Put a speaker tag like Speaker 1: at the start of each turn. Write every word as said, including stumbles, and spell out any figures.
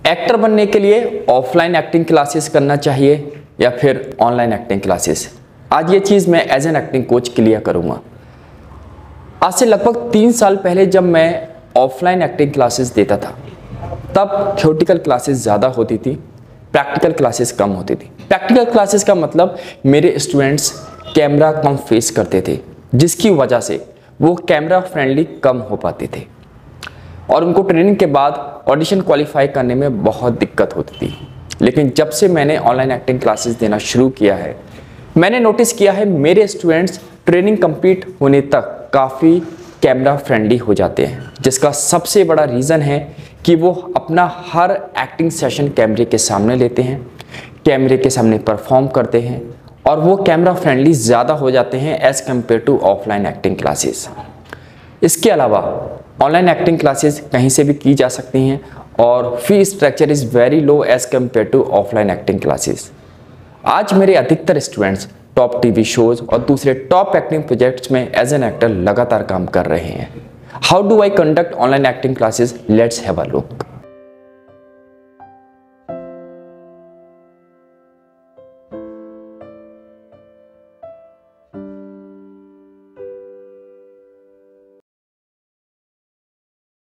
Speaker 1: Actor बनने के लिए ऑफलाइन एक्टिंग क्लासेस करना चाहिए या फिर ऑनलाइन एक्टिंग क्लासेस? आज ये चीज़ मैं as an acting coach clear करूँगा। आज से लगभग तीन साल पहले जब मैं ऑफलाइन एक्टिंग क्लासेस देता था, तब थ्योरेटिकल क्लासेस ज़्यादा होती थी, प्रैक्टिकल क्लासेस कम होती थी। प्रैक्टिकल क्लासेस का मतलब मेरे स्टूडेंट्स कैमरा कम फेस करते थे, जिसकी वजह से वो कैमरा फ्रेंडली कम हो पाते थे और उनको ट्रेनिंग के बाद ऑडिशन क्वालिफाई करने में बहुत दिक्कत होती थी। लेकिन जब से मैंने ऑनलाइन एक्टिंग क्लासेस देना शुरू किया है, मैंने नोटिस किया है मेरे स्टूडेंट्स ट्रेनिंग कंप्लीट होने तक काफ़ी कैमरा फ्रेंडली हो जाते हैं, जिसका सबसे बड़ा रीज़न है कि वो अपना हर एक्टिंग सेशन कैमरे के सामने लेते हैं, कैमरे के सामने परफॉर्म करते हैं और वो कैमरा फ्रेंडली ज़्यादा हो जाते हैं as compare to offline acting classes. इसके अलावा ऑनलाइन एक्टिंग क्लासेस कहीं से भी की जा सकती हैं और fee structure is very low as compare to offline acting classes. आज मेरे अधिकतर स्टूडेंट्स टॉप टीवी शोज और दूसरे टॉप एक्टिंग प्रोजेक्ट्स में एज एन एक्टर लगातार काम कर रहे हैं। How do I conduct online acting classes? Let's have a look.